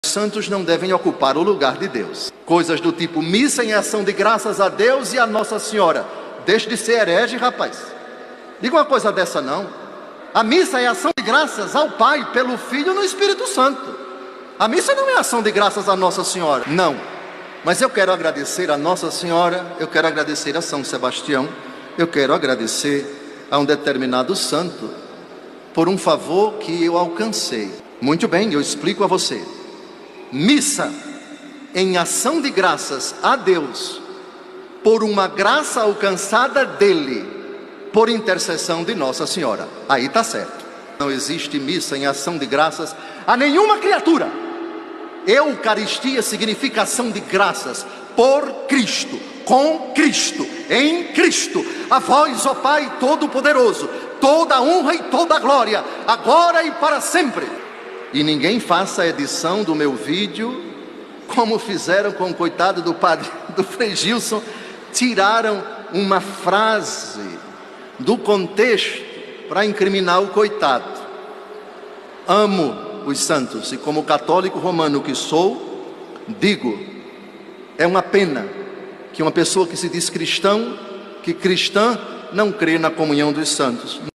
Santos não devem ocupar o lugar de Deus. Coisas do tipo missa em ação de graças a Deus e a Nossa Senhora. Deixe de ser herege, rapaz. Diga uma coisa dessa não. A missa é ação de graças ao Pai, pelo Filho e no Espírito Santo. A missa não é ação de graças a Nossa Senhora, não. Mas eu quero agradecer a Nossa Senhora, eu quero agradecer a São Sebastião, eu quero agradecer a um determinado santo por um favor que eu alcancei. Muito bem, eu explico a você. Missa em ação de graças a Deus por uma graça alcançada dele, por intercessão de Nossa Senhora. Aí está certo. Não existe missa em ação de graças a nenhuma criatura. Eucaristia significa ação de graças por Cristo, com Cristo, em Cristo. A vós, ó Pai Todo-Poderoso, toda a honra e toda a glória, agora e para sempre. E ninguém faça a edição do meu vídeo como fizeram com o coitado do padre, do Frei Gilson. Tiraram uma frase do contexto para incriminar o coitado. Amo os santos e como católico romano que sou, digo, é uma pena que uma pessoa que se diz cristã, não crê na comunhão dos santos.